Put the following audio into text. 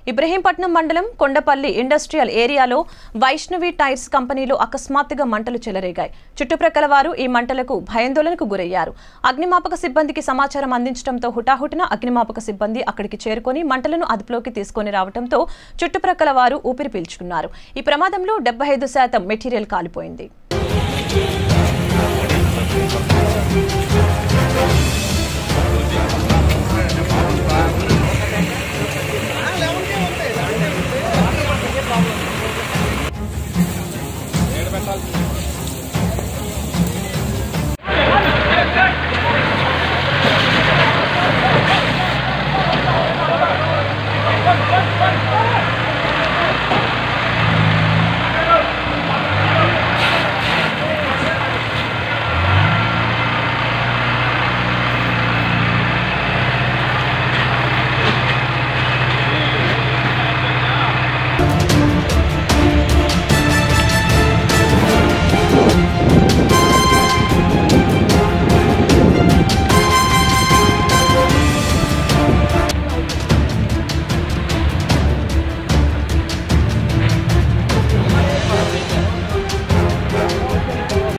ఇబ్రహీంపట్నం మండలం కొండపల్లి ఇండస్ట్రియల్ ఏరియాలో వైష్ణవి టైర్స్ కంపెనీలో అకస్మాత్తుగా మంటలు చెలరేగాయి. చుట్టుప్రక్కల వారు ఈ మంటలకు భయాందోళనకు గురయ్యారు. అగ్నిమాపక సిబ్బందికి సమాచారం అందించడంతో హుటాహుటిన అగ్నిమాపక సిబ్బంది అక్కడికి చేరుకొని మంటలను అదుపులోకి తీసుకొని రావడంతో చుట్టుప్రక్కల వారు ఊపిరి పీల్చుకున్నారు. ఈ ప్రమాదంలో 75% మెటీరియల్ కాలిపోయింది.